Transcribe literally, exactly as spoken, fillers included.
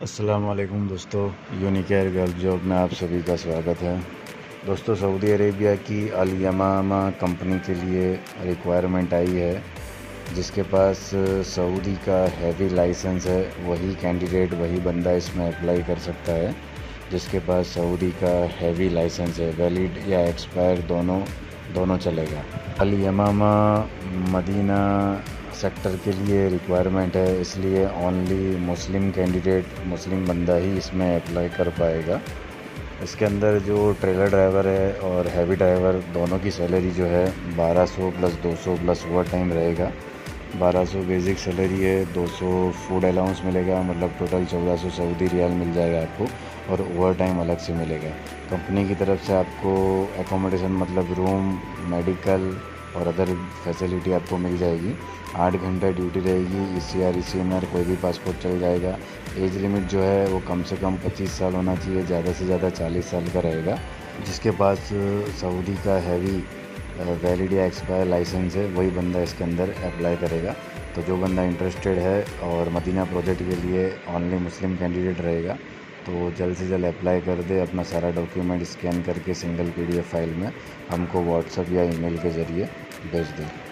अस्सलाम वालेकुम दोस्तों, यूनिकेयर गल्फ जॉब में आप सभी का स्वागत है। दोस्तों, सऊदी अरेबिया की अल यमामा कंपनी के लिए रिक्वायरमेंट आई है। जिसके पास सऊदी का हैवी लाइसेंस है वही कैंडिडेट वही बंदा इसमें अप्लाई कर सकता है। जिसके पास सऊदी का हैवी लाइसेंस है, वैलिड या एक्सपायर दोनों दोनों चलेगा। अल यमामा मदीना सेक्टर के लिए रिक्वायरमेंट है, इसलिए ओनली मुस्लिम कैंडिडेट मुस्लिम बंदा ही इसमें अप्लाई कर पाएगा। इसके अंदर जो ट्रेलर ड्राइवर है और हैवी ड्राइवर दोनों की सैलरी जो है बारह सौ प्लस दो सौ प्लस ओवर टाइम रहेगा। बारह सौ बेसिक सैलरी है, दो सौ फूड अलाउंस मिलेगा, मतलब टोटल चौदह सौ सऊदी रियाल मिल जाएगा आपको, और ओवर टाइम अलग से मिलेगा। कंपनी की तरफ से आपको एकोमोडेशन मतलब रूम, मेडिकल और अदर फैसिलिटी आपको मिल जाएगी। आठ घंटा ड्यूटी रहेगी। E C R, E C N R कोई भी पासपोर्ट चल जाएगा। एज लिमिट जो है वो कम से कम पच्चीस साल होना चाहिए, ज़्यादा से ज़्यादा चालीस साल का रहेगा। जिसके पास सऊदी का हैवी वैलिड या एक्सपायर लाइसेंस है वही बंदा इसके अंदर अप्लाई करेगा। तो जो बंदा इंटरेस्टेड है और मदीना प्रोजेक्ट के लिए ओनली मुस्लिम कैंडिडेट रहेगा, तो जल्द से जल्द अप्लाई कर दे। अपना सारा डॉक्यूमेंट स्कैन करके single P D F file में हमको व्हाट्सएप या ईमेल के ज़रिए भेज दे।